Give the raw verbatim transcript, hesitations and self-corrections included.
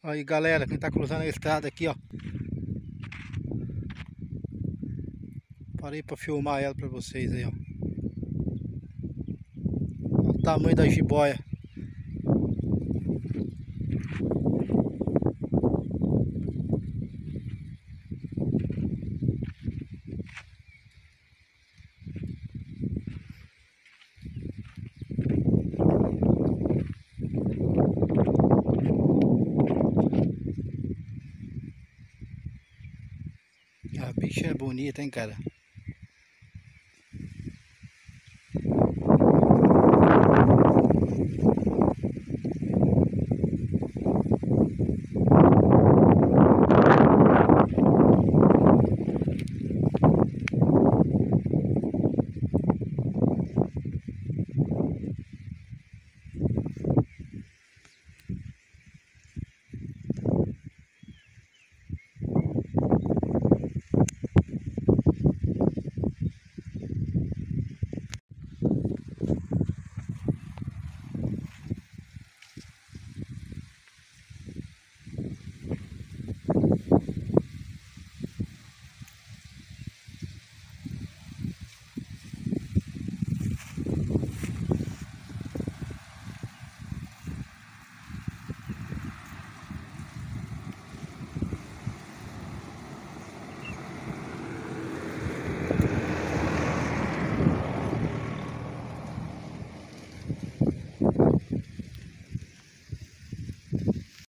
Aí galera, quem tá cruzando a estrada aqui, ó. Parei pra filmar ela pra vocês aí, ó. Olha o tamanho da jiboia. A bicha é bonita, hein, cara.